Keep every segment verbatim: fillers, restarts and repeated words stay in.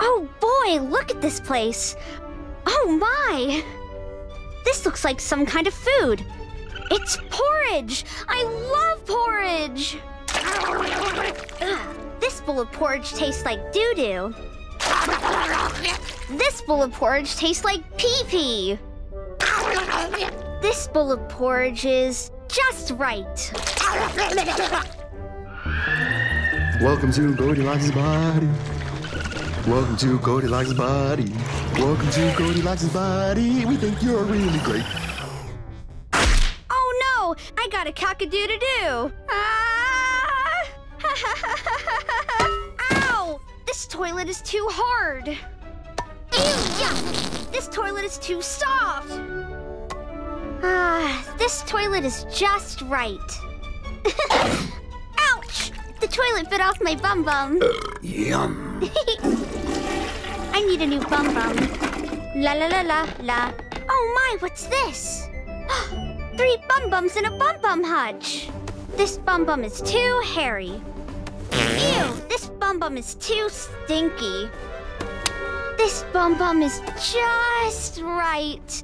Oh boy, look at this place. Oh my! This looks like some kind of food. It's porridge! I love porridge! Ugh, this bowl of porridge tastes like doo-doo. This bowl of porridge tastes like pee-pee. This bowl of porridge is just right. Welcome to Goldilocks' body. Welcome to Goldilocks' body. Welcome to Goldilocks' body. We think you're really great. Oh no! I got a cock-a-doo-doo-doo! Ah! Ow! This toilet is too hard. Ew, yuck! This toilet is too soft. Ah, this toilet is just right. Ouch! The toilet bit off my bum bum. Uh, yum. I need a new bum bum. La la la la la. Oh my, what's this? Three bum bums in a bum bum hutch. This bum bum is too hairy. Ew, this bum bum is too stinky. This bum bum is just right.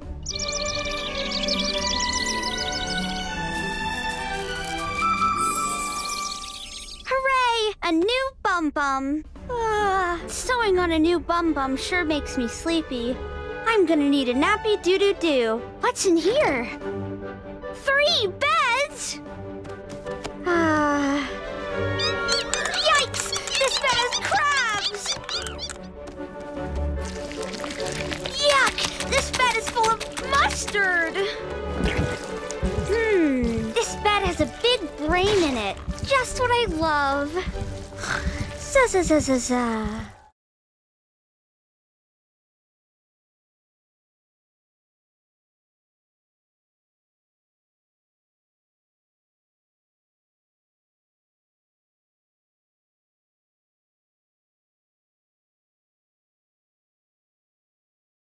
Hooray! A new bum bum. Uh, sewing on a new bum bum sure makes me sleepy. I'm gonna need a nappy doo-doo-doo. What's in here? Three beds? Ah. Yikes! This bed has crabs! Yuck! This bed is full of mustard! Hmm, this bed has a big brain in it. Just what I love. Za za za za za.